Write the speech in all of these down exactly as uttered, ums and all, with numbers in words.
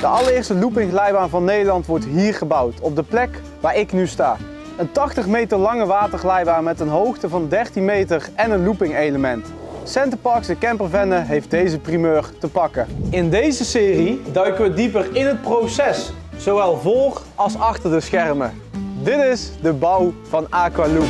allereerste loopingglijbaan van Nederland wordt hier gebouwd, op de plek waar ik nu sta. Een tachtig meter lange waterglijbaan met een hoogte van dertien meter en een looping element. Centerparks de Campervenne heeft deze primeur te pakken. In deze serie duiken we dieper in het proces, zowel voor als achter de schermen. Dit is de bouw van Aqualoop.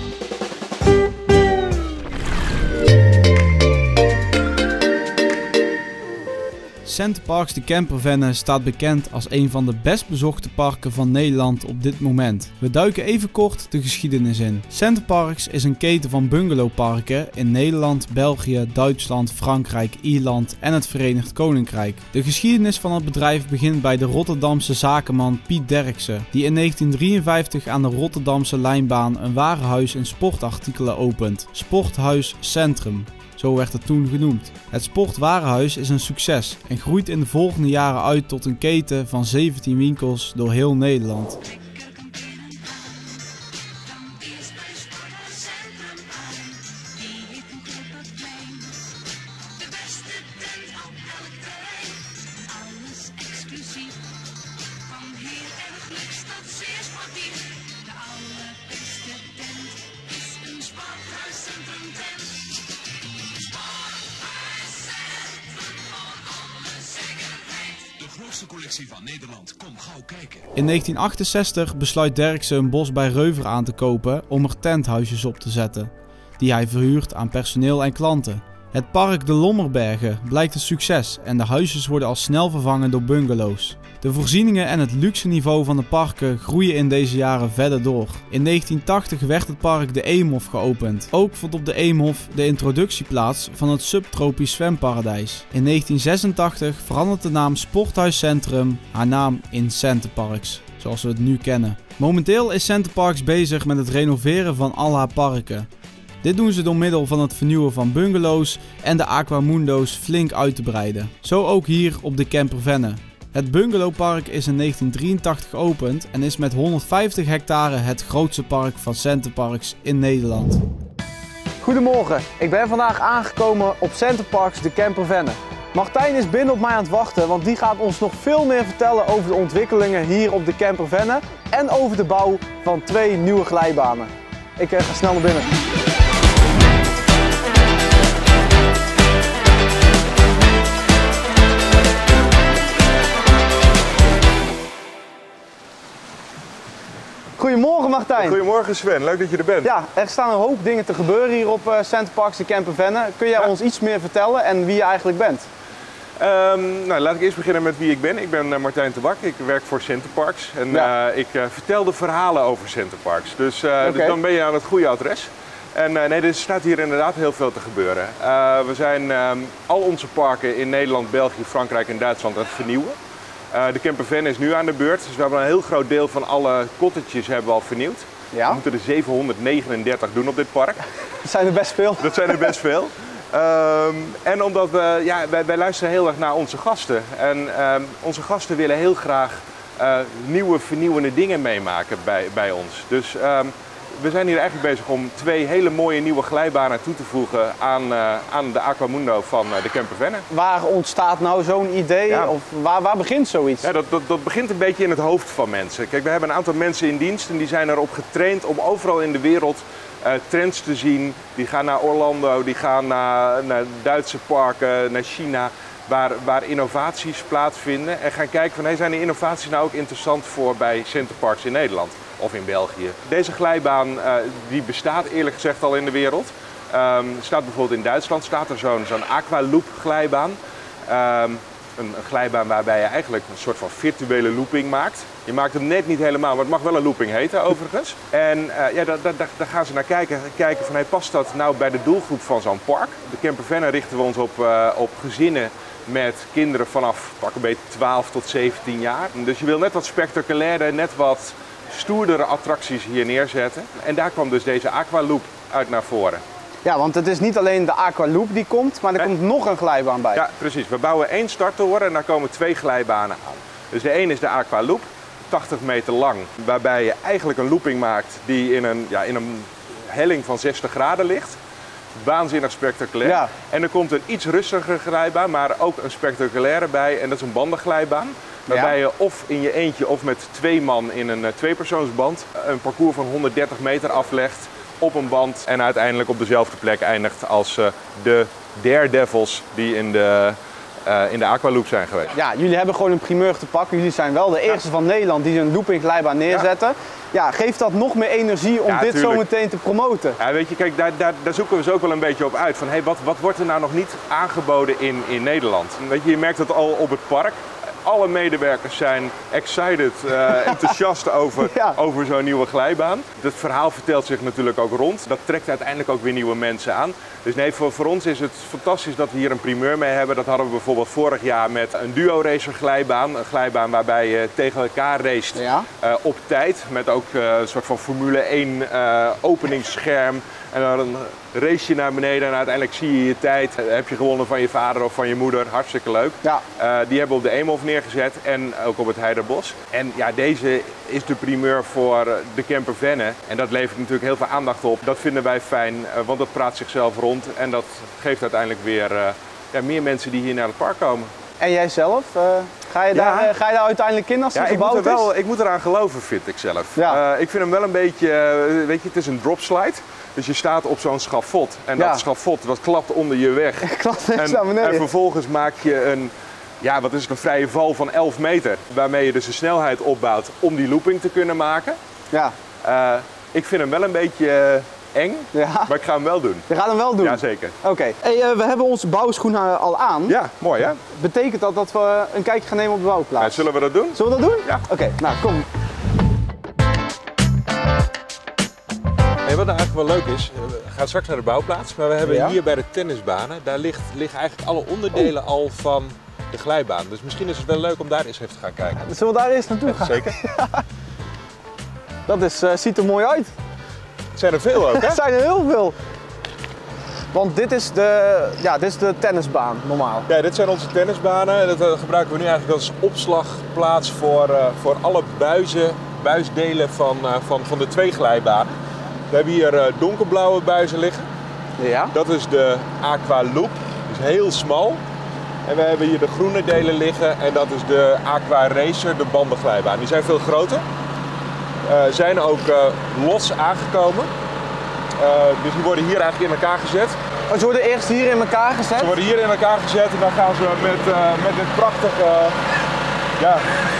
Centerparks de Campervenne staat bekend als een van de best bezochte parken van Nederland op dit moment. We duiken even kort de geschiedenis in. Centerparks is een keten van bungalowparken in Nederland, België, Duitsland, Frankrijk, Ierland en het Verenigd Koninkrijk. De geschiedenis van het bedrijf begint bij de Rotterdamse zakenman Piet Derksen, die in negentien drieënvijftig aan de Rotterdamse lijnbaan een warenhuis en sportartikelen opent. Sporthuis Centrum. Zo werd het toen genoemd. Het sportwarenhuis is een succes en groeit in de volgende jaren uit tot een keten van zeventien winkels door heel Nederland. Collectie van Nederland. Kom gauw kijken. In negentien achtenzestig besluit Derksen een bos bij Reuver aan te kopen om er tenthuisjes op te zetten, die hij verhuurt aan personeel en klanten. Het park de Lommerbergen blijkt een succes en de huisjes worden al snel vervangen door bungalows. De voorzieningen en het luxe niveau van de parken groeien in deze jaren verder door. In negentien tachtig werd het park de Eemhof geopend. Ook vond op de Eemhof de introductie plaats van het subtropisch zwemparadijs. In negentien zesentachtig verandert de naam Sporthuis Centrum haar naam in Centerparks, zoals we het nu kennen. Momenteel is Centerparks bezig met het renoveren van al haar parken. Dit doen ze door middel van het vernieuwen van bungalows en de Aquamundo's flink uit te breiden. Zo ook hier op de Campervenne. Het bungalowpark is in negentien drieëntachtig geopend en is met honderdvijftig hectare het grootste park van Centerparks in Nederland. Goedemorgen, ik ben vandaag aangekomen op Centerparks de Campervenne. Martijn is binnen op mij aan het wachten, want die gaat ons nog veel meer vertellen over de ontwikkelingen hier op de Campervenne en over de bouw van twee nieuwe glijbanen. Ik ga snel naar binnen. Goedemorgen Martijn. Goedemorgen Sven, leuk dat je er bent. Ja, er staan een hoop dingen te gebeuren hier op uh, Centerparks de Campervenne. Kun jij ja. ons iets meer vertellen en wie je eigenlijk bent? Um, nou, laat ik eerst beginnen met wie ik ben. Ik ben uh, Martijn Tabak, ik werk voor Centerparks en ja. uh, ik uh, vertel de verhalen over Centerparks. Dus, uh, okay. dus dan ben je aan het goede adres. En uh, nee, er staat hier inderdaad heel veel te gebeuren. Uh, we zijn um, al onze parken in Nederland, België, Frankrijk en Duitsland aan het vernieuwen. Uh, de Campervenne is nu aan de beurt, dus we hebben een heel groot deel van alle cottages hebben we al vernieuwd. Ja. We moeten er zevenhonderdnegenendertig doen op dit park. Dat zijn er best veel. Dat zijn er best veel. Um, en omdat we, ja, wij, wij luisteren heel erg naar onze gasten. En um, onze gasten willen heel graag uh, nieuwe, vernieuwende dingen meemaken bij, bij ons. Dus um, we zijn hier eigenlijk bezig om twee hele mooie nieuwe glijbanen toe te voegen aan, uh, aan de Aquamundo van uh, de Campervenne. Waar ontstaat nou zo'n idee? Ja. Of waar, waar begint zoiets? Ja, dat, dat, dat begint een beetje in het hoofd van mensen. Kijk, we hebben een aantal mensen in dienst en die zijn erop getraind om overal in de wereld uh, trends te zien. Die gaan naar Orlando, die gaan naar, naar Duitse parken, naar China, waar, waar innovaties plaatsvinden. En gaan kijken van, hey, zijn die innovaties nou ook interessant voor bij Centerparks in Nederland? Of in België. Deze glijbaan uh, die bestaat eerlijk gezegd al in de wereld. Um, staat bijvoorbeeld in Duitsland staat er zo'n zo'n Aqualoop glijbaan. Um, een, een glijbaan waarbij je eigenlijk een soort van virtuele looping maakt. Je maakt hem net niet helemaal, maar het mag wel een looping heten overigens. En uh, ja, daar, daar, daar gaan ze naar kijken. Kijken van, hey, past dat nou bij de doelgroep van zo'n park? De Campervenne richten we ons op, uh, op gezinnen met kinderen vanaf pak een beetje twaalf tot zeventien jaar. Dus je wil net wat spectaculairder, net wat stoerdere attracties hier neerzetten. En daar kwam dus deze Aqualoop uit naar voren. Ja, want het is niet alleen de Aqualoop die komt, maar er nee. komt nog een glijbaan bij. Ja, precies. We bouwen één starttoren en daar komen twee glijbanen aan. Dus de een is de Aqualoop, tachtig meter lang, waarbij je eigenlijk een looping maakt die in een, ja, in een helling van zestig graden ligt. Waanzinnig spectaculair. Ja. En er komt een iets rustiger glijbaan, maar ook een spectaculaire bij en dat is een bandenglijbaan. Waarbij je of in je eentje of met twee man in een uh, tweepersoonsband een parcours van honderddertig meter aflegt op een band. En uiteindelijk op dezelfde plek eindigt als uh, de Daredevils die in de... Uh, in de Aqualoop zijn geweest. Ja, jullie hebben gewoon een primeur te pakken. Jullie zijn wel de eerste ja. van Nederland die een loopingglijbaan neerzetten. Ja. ja, geeft dat nog meer energie om ja, dit tuurlijk. zo meteen te promoten? Ja, weet je, kijk, daar, daar, daar zoeken we ze ook wel een beetje op uit. Van, hey, wat, wat wordt er nou nog niet aangeboden in, in Nederland? Weet je, je merkt het al op het park. Alle medewerkers zijn excited, uh, enthousiast over, ja. over zo'n nieuwe glijbaan. Het verhaal vertelt zich natuurlijk ook rond. Dat trekt uiteindelijk ook weer nieuwe mensen aan. Dus nee, voor, voor ons is het fantastisch dat we hier een primeur mee hebben. Dat hadden we bijvoorbeeld vorig jaar met een duo-racer glijbaan. Een glijbaan waarbij je tegen elkaar racet ja. uh, op tijd. Met ook uh, een soort van Formule één uh, openingsscherm. En dan race je naar beneden en uiteindelijk zie je je tijd. Heb je gewonnen van je vader of van je moeder. Hartstikke leuk. Ja. Uh, die hebben we op de Eemhof neergezet en ook op het Heiderbos. En ja, deze is de primeur voor de camper Venne. En dat levert natuurlijk heel veel aandacht op. Dat vinden wij fijn, uh, want dat praat zichzelf rond. En dat geeft uiteindelijk weer uh, ja, meer mensen die hier naar het park komen. En jij zelf? Uh, ga, je ja. daar, uh, ga je daar uiteindelijk in als die ja, gebouwd ik moet er wel, is? Ik moet eraan geloven, vind ik zelf. Ja. Uh, ik vind hem wel een beetje, uh, weet je, het is een dropslide. Dus je staat op zo'n schafot en ja. dat schafot dat klapt onder je weg. Klapt en, naar beneden. En vervolgens maak je een, ja, wat is het, een vrije val van elf meter. Waarmee je dus de snelheid opbouwt om die looping te kunnen maken. Ja. Uh, ik vind hem wel een beetje uh, eng, ja. maar ik ga hem wel doen. Je gaat hem wel doen? Jazeker. Oké. Okay. Hey, uh, we hebben onze bouwschoenen al aan. Ja, mooi hè? Betekent dat dat we een kijkje gaan nemen op de bouwplaats? Ja, zullen we dat doen? Zullen we dat doen? Ja. Oké, okay, nou kom. Hey, wat nou eigenlijk wel leuk is, we gaan straks naar de bouwplaats, maar we hebben ja. hier bij de tennisbanen, daar ligt, liggen eigenlijk alle onderdelen oh. al van de glijbaan. Dus misschien is het wel leuk om daar eens even te gaan kijken. Ja, zullen we daar eens naartoe ja, gaan? Zeker. Ja. Dat is, uh, ziet er mooi uit. Het zijn er veel ook, hè? Het zijn er heel veel. Want dit is de, ja, dit is de tennisbaan, normaal. Ja, dit zijn onze tennisbanen. Dat uh, gebruiken we nu eigenlijk als opslagplaats voor, uh, voor alle buizen, buisdelen van, uh, van, van de twee glijbanen. We hebben hier uh, donkerblauwe buizen liggen. Ja. Dat is de Aqualoop, dus heel smal. En we hebben hier de groene delen liggen en dat is de Aqua Racer, de bandenglijbaan. Die zijn veel groter. Uh, zijn ook uh, los aangekomen. Uh, dus die worden hier eigenlijk in elkaar gezet. Oh, ze worden eerst hier in elkaar gezet? Ze worden hier in elkaar gezet en dan gaan ze met, uh, met dit prachtige... Uh, ja,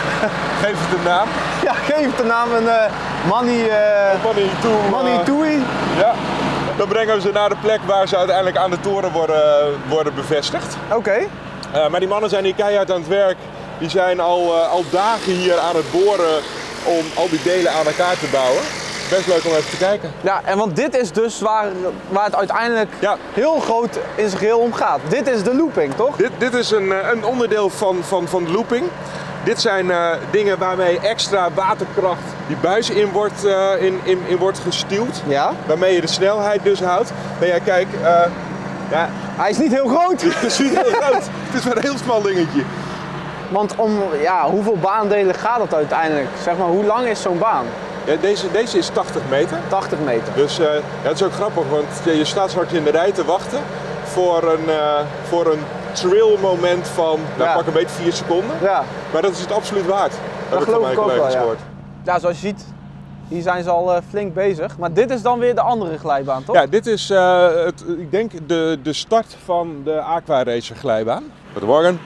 geef het een naam. Ja, geef het een naam. Een uh, Money... Uh, money Tool. Money Toei. Ja. Dan brengen we ze naar de plek waar ze uiteindelijk aan de toren worden, worden bevestigd. Oké. Okay. Uh, maar die mannen zijn hier keihard aan het werk. Die zijn al, uh, al dagen hier aan het boren om al die delen aan elkaar te bouwen. Best leuk om even te kijken. Ja, en want dit is dus waar, waar het uiteindelijk ja. heel groot in zijn geheel om gaat. Dit is de looping, toch? Dit, dit is een, een onderdeel van, van, van de looping. Dit zijn uh, dingen waarmee extra waterkracht die buis in wordt, uh, in, in, in wordt gestuwd. Ja. Waarmee je de snelheid dus houdt. Maar ja, kijk, uh, ja. Hij is niet heel groot. Hij is niet heel groot. Het is maar een heel smal dingetje. Want om, ja, hoeveel baandelen gaat het uiteindelijk? Zeg maar, hoe lang is zo'n baan? Ja, deze, deze is tachtig meter. tachtig meter. Dus uh, ja, dat is ook grappig, want je staat straks in de rij te wachten voor een, uh, voor een trail moment van, nou, ja. pak een beetje vier seconden. Ja. Maar dat is het absoluut waard. Dat, dat geloof ik ook wel, ja. Ja, zoals je ziet, hier zijn ze al uh, flink bezig. Maar dit is dan weer de andere glijbaan, toch? Ja, dit is, uh, het, ik denk, de, de start van de Aqua Racer glijbaan. Goedemorgen.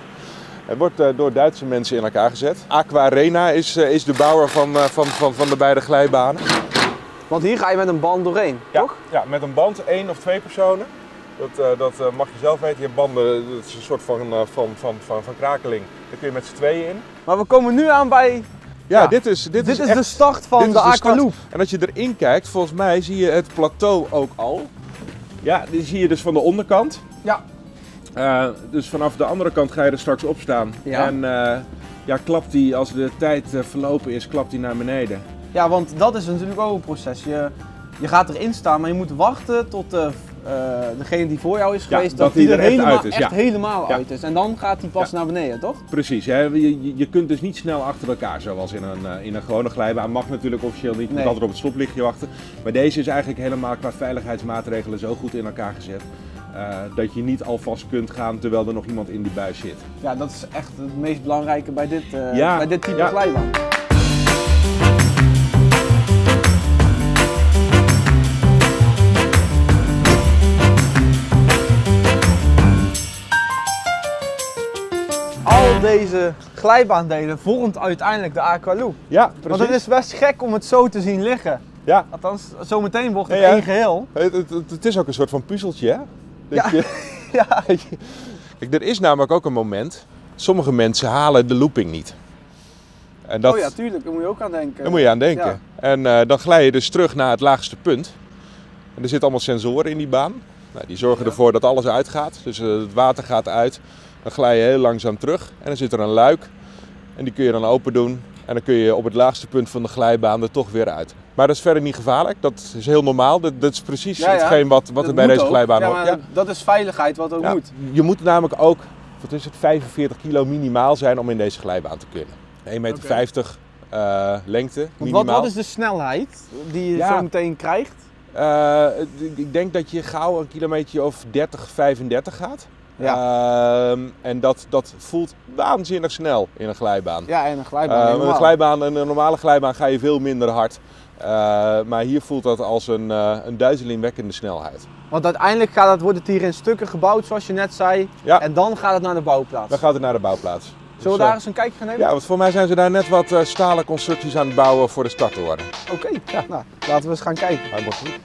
Het wordt uh, door Duitse mensen in elkaar gezet. Aquarena is, uh, is de bouwer van, uh, van, van, van de beide glijbanen. Want hier ga je met een band doorheen, ja, toch? Ja, met een band, één of twee personen. Dat, uh, dat uh, mag je zelf weten. Je hebt banden, dat is een soort van, uh, van, van, van, van krakeling. Daar kun je met z'n tweeën in. Maar we komen nu aan bij... Ja, ja dit is, dit dit is, is echt, de start van de Aqualoop. En als je erin kijkt, volgens mij zie je het plateau ook al. Ja, die zie je dus van de onderkant. Ja. Uh, dus vanaf de andere kant ga je er straks op staan. Ja. En uh, ja, klapt die, als de tijd uh, verlopen is, klapt die naar beneden. Ja, want dat is natuurlijk ook een proces. Je, je gaat erin staan, maar je moet wachten tot de, uh, degene die voor jou is geweest, ja, dat, dat die er, er helemaal, uit is. Echt ja. helemaal ja. uit is. En dan gaat die pas ja. naar beneden, toch? Precies. Hè? Je, je kunt dus niet snel achter elkaar, zoals in een, uh, in een gewone glijbaan. Mag natuurlijk officieel niet, je moet altijd op het stoplichtje wachten. Maar deze is eigenlijk helemaal qua veiligheidsmaatregelen zo goed in elkaar gezet. Uh, dat je niet alvast kunt gaan terwijl er nog iemand in die buis zit. Ja, dat is echt het meest belangrijke bij dit, uh, ja, bij dit type ja. glijbaan. Al deze glijbaandelen vormt uiteindelijk de Aqualoop. Ja, precies. Want het is best gek om het zo te zien liggen. Ja. Althans, zometeen wordt het ja, ja. één geheel. Het, het, het, het is ook een soort van puzzeltje, hè? Dat Ja. Je, Ja. Kijk, er is namelijk ook een moment, sommige mensen halen de looping niet. En dat, Oh ja, tuurlijk, daar moet je ook aan denken. daar moet je aan denken. Ja. En uh, dan glij je dus terug naar het laagste punt. En er zitten allemaal sensoren in die baan. Nou, die zorgen Ja. ervoor dat alles uitgaat. Dus uh, het water gaat uit. Dan glij je heel langzaam terug. En dan zit er een luik. En die kun je dan open doen. En dan kun je op het laagste punt van de glijbaan er toch weer uit. Maar dat is verder niet gevaarlijk. Dat is heel normaal. Dat, dat is precies Ja, ja. hetgeen wat, wat Dat er bij moet deze ook. glijbaan ja, hoort. maar Ja. Dat is veiligheid wat ook Ja. moet. Je moet namelijk ook, wat is het, vijfenveertig kilo minimaal zijn om in deze glijbaan te kunnen. één meter vijftig uh, lengte Want minimaal. wat, wat is de snelheid die je Ja. zo meteen krijgt? Uh, ik denk dat je gauw een kilometer of dertig, vijfendertig gaat. Ja. Uh, en dat, dat voelt waanzinnig snel in een glijbaan. Ja, en een glijbaan. Uh, helemaal. een, glijbaan een normale glijbaan ga je veel minder hard. Uh, maar hier voelt dat als een, uh, een duizelingwekkende snelheid. Want uiteindelijk gaat het, wordt het hier in stukken gebouwd, zoals je net zei. Ja. En dan gaat het naar de bouwplaats. Dan gaat het naar de bouwplaats. Zullen Dus, we daar uh, eens een kijkje gaan nemen? Ja, want voor mij zijn ze daar net wat uh, stalen constructies aan het bouwen voor de starttoren. Oké, ja. Nou, laten we eens gaan kijken. Hij wordt goed.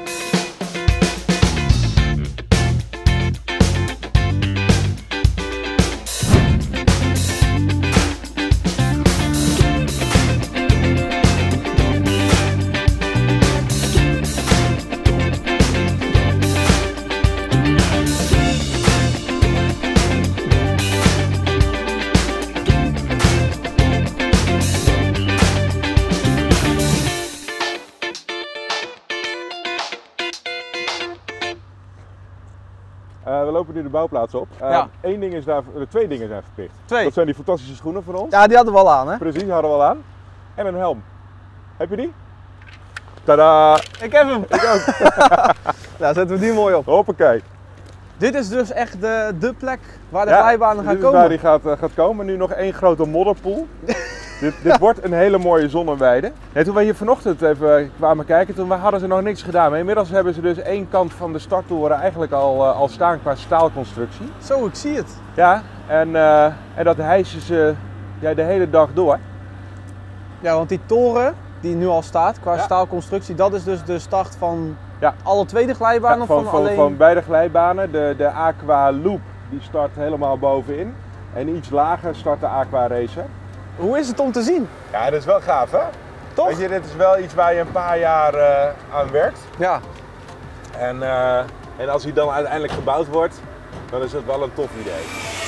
Uh, we lopen nu de bouwplaats op. Uh, Ja. Eén ding is daar, uh, twee dingen zijn verplicht. Twee. Dat zijn die fantastische schoenen van ons. Ja, die hadden we al aan, hè? Precies, die hadden we al aan. En een helm. Heb je die? Tadaa! Ik heb hem! Ik ook. Nou, zetten we die mooi op. Hoppakee. Dit is dus echt de, de plek waar de Ja, glijbanen gaan dit is komen. waar die gaat, uh, gaat komen. Nu nog één grote modderpoel. dit, dit wordt een hele mooie zonneweide. Nee, toen we hier vanochtend even kwamen kijken, toen hadden ze nog niks gedaan. Maar inmiddels hebben ze dus één kant van de starttoren eigenlijk al, uh, al staan qua staalconstructie. Zo, ik zie het. Ja, en, uh, en dat hijsen ze ja, de hele dag door. Ja, want die toren die nu al staat qua Ja. staalconstructie, dat is dus de start van Ja. alle tweede glijbanen Ja, of van, van, van, alleen... van beide glijbanen. De, de Aqua Loop die start helemaal bovenin. En iets lager start de Aqua Racer. Hoe is het om te zien? Ja, dat is wel gaaf, hè? Toch? Weet je, dit is wel iets waar je een paar jaar uh, aan werkt. Ja. En, uh, en als hij dan uiteindelijk gebouwd wordt, dan is het wel een tof idee.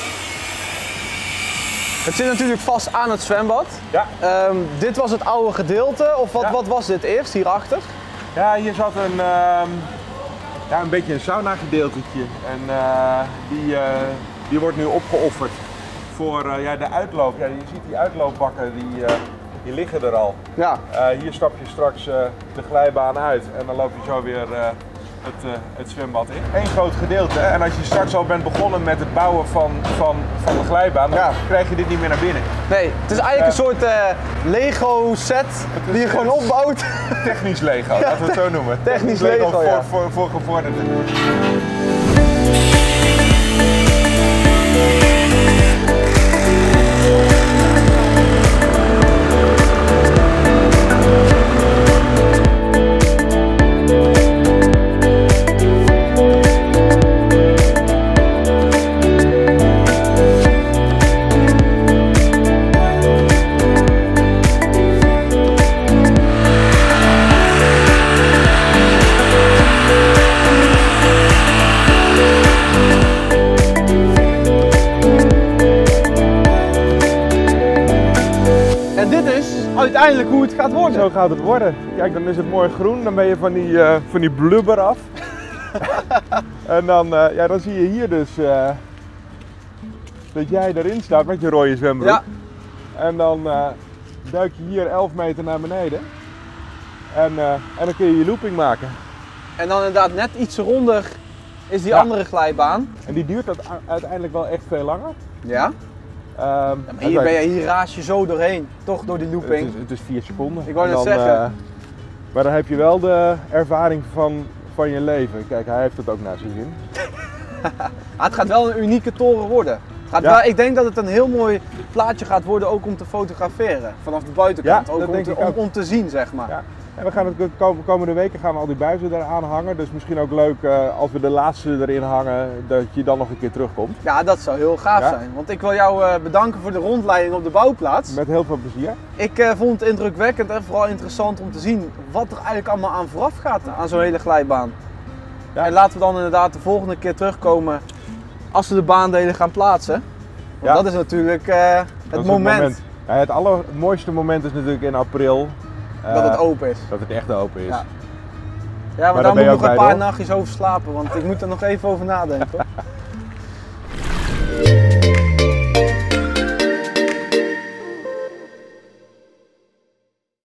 Het zit natuurlijk vast aan het zwembad. Ja, Um, dit was het oude gedeelte, of wat, Ja. wat was dit eerst hierachter? ja hier zat een, um, ja, een beetje een sauna gedeeltetje. En uh, die, uh, die wordt nu opgeofferd voor uh, ja, de uitloop. Ja, je ziet die uitloopbakken, die, uh, die liggen er al. Ja. Uh, hier stap je straks uh, de glijbaan uit en dan loop je zo weer uh, het, uh, het zwembad in. Eén groot gedeelte. En als je straks al bent begonnen met het bouwen van, van, van de glijbaan, dan Ja. krijg je dit niet meer naar binnen. Nee, het is eigenlijk een soort uh, Lego set die je gewoon opbouwt. Technisch Lego, laten we het zo noemen. Technisch Lego, voor, ja. voor, voor gevorderden. En dit is uiteindelijk hoe het gaat worden. Zo gaat het worden. Kijk, dan is het mooi groen, dan ben je van die, uh, van die blubber af. En dan, uh, ja, dan zie je hier dus uh, dat jij erin staat met je rode zwembroek. Ja. En dan uh, duik je hier elf meter naar beneden. En, uh, en dan kun je je looping maken. En dan inderdaad net iets ronder is die Ja. andere glijbaan. En die duurt dat uiteindelijk wel echt veel langer. Ja? Ehm, Ja, maar hier, ben je, hier raas je zo doorheen, toch door die het, looping. is, het is vier seconden. Ik wou En net dan, zeggen. eh, maar dan heb je wel de ervaring van, van je leven. Kijk, hij heeft het ook naar zijn zin. Ah, het gaat wel een unieke toren worden. Het gaat Ja. wel, ik denk dat het een heel mooi plaatje gaat worden, ook om te fotograferen. Vanaf de buitenkant, Ja, ook dat om denk te, ik om, ook. om te zien, zeg maar. Ja. En we gaan het de kom- komende weken gaan we al die buizen eraan hangen. Dus misschien ook leuk uh, als we de laatste erin hangen, dat je dan nog een keer terugkomt. Ja, dat zou heel gaaf Ja. zijn. Want ik wil jou uh, bedanken voor de rondleiding op de bouwplaats. Met heel veel plezier. Ik uh, vond het indrukwekkend en vooral interessant om te zien wat er eigenlijk allemaal aan vooraf gaat aan zo'n hele glijbaan. Ja. En laten we dan inderdaad de volgende keer terugkomen als we de baandelen gaan plaatsen. Want Ja. dat is natuurlijk uh, het Dat is moment, Het, moment. Ja, het allermooiste moment is natuurlijk in april. uh, dat het open is. Dat het echt open is. Ja. Ja, maar, daar daar ben moet je ik nog ook een bij, paar toch? nachtjes over slapen, want ik moet er nog even over nadenken. Hoor.